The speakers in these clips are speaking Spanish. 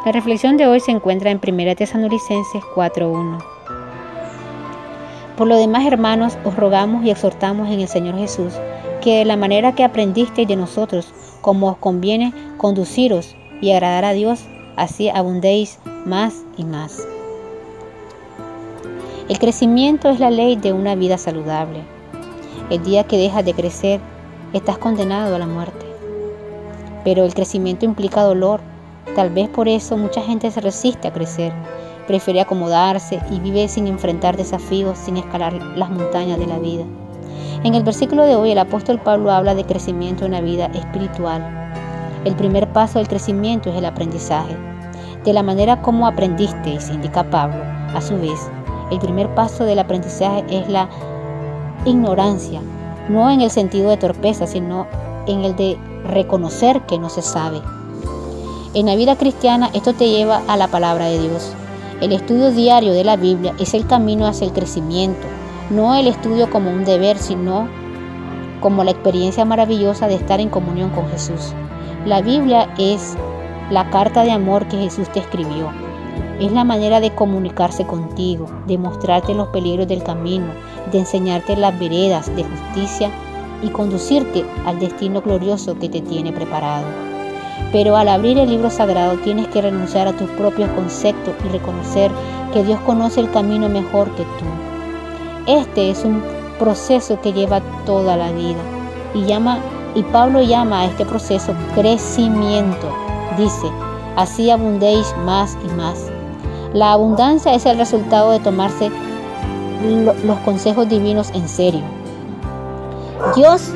La reflexión de hoy se encuentra en 1 Tesalonicenses 4:1. Por lo demás, hermanos, os rogamos y exhortamos en el Señor Jesús, que de la manera que aprendisteis de nosotros, como os conviene conduciros y agradar a Dios, así abundéis más y más. El crecimiento es la ley de una vida saludable. El día que dejas de crecer, estás condenado a la muerte. Pero el crecimiento implica dolor. Tal vez por eso mucha gente se resiste a crecer. Prefiere acomodarse y vive sin enfrentar desafíos, sin escalar las montañas de la vida. En el versículo de hoy, el apóstol Pablo habla de crecimiento en la vida espiritual. El primer paso del crecimiento es el aprendizaje. De la manera como aprendisteis, indica Pablo, a su vez, el primer paso del aprendizaje es la ignorancia, no en el sentido de torpeza, sino en el de reconocer que no se sabe. En la vida cristiana, esto te lleva a la palabra de Dios. El estudio diario de la Biblia es el camino hacia el crecimiento, no el estudio como un deber, sino como la experiencia maravillosa de estar en comunión con Jesús. La Biblia es la carta de amor que Jesús te escribió. Es la manera de comunicarse contigo, de mostrarte los peligros del camino, de enseñarte las veredas de justicia y conducirte al destino glorioso que te tiene preparado. Pero al abrir el libro sagrado tienes que renunciar a tus propios conceptos y reconocer que Dios conoce el camino mejor que tú. Este es un proceso que lleva toda la vida y Pablo llama a este proceso crecimiento. Dice, así abundéis más y más. La abundancia es el resultado de tomarse los consejos divinos en serio. Dios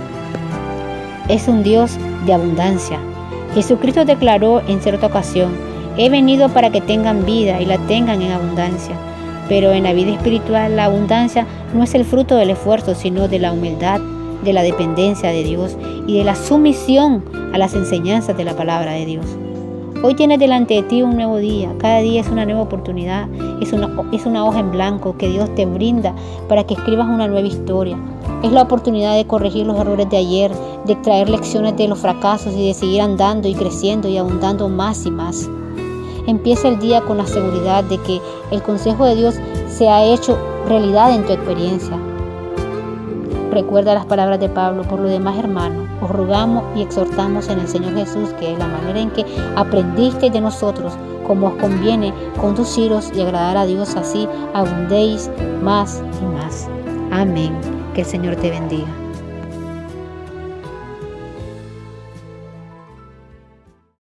es un Dios de abundancia. Jesucristo declaró en cierta ocasión, he venido para que tengan vida y la tengan en abundancia. Pero en la vida espiritual la abundancia no es el fruto del esfuerzo, sino de la humildad, de la dependencia de Dios y de la sumisión a las enseñanzas de la palabra de Dios. Hoy tienes delante de ti un nuevo día. Cada día es una nueva oportunidad, es una hoja en blanco que Dios te brinda para que escribas una nueva historia. Es la oportunidad de corregir los errores de ayer, de extraer lecciones de los fracasos y de seguir andando y creciendo y abundando más y más. Empieza el día con la seguridad de que el consejo de Dios se ha hecho realidad en tu experiencia. Recuerda las palabras de Pablo, por lo demás, hermanos, os rogamos y exhortamos en el Señor Jesús, que es la manera en que aprendisteis de nosotros, como os conviene conduciros y agradar a Dios, así abundéis más y más. Amén. Que el Señor te bendiga.